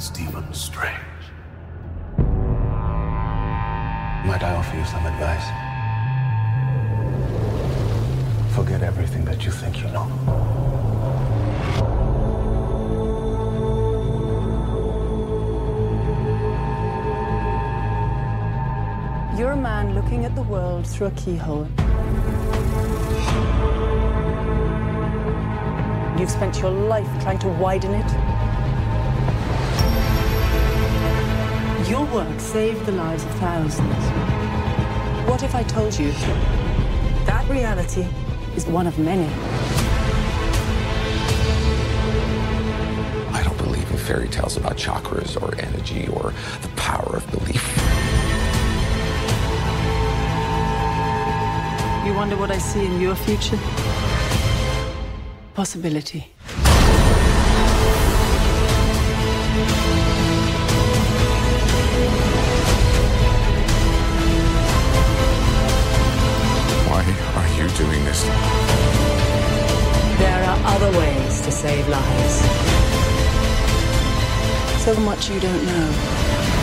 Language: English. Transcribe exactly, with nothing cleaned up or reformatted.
Stephen Strange. Might I offer you some advice? Forget everything that you think you know. You're a man looking at the world through a keyhole. You've spent your life trying to widen it. Your work saved the lives of thousands. What if I told you that reality is one of many? I don't believe in fairy tales about chakras or energy or the power of belief. You wonder what I see in your future? Possibility. Why are you doing this? There are other ways to save lives. So much you don't know.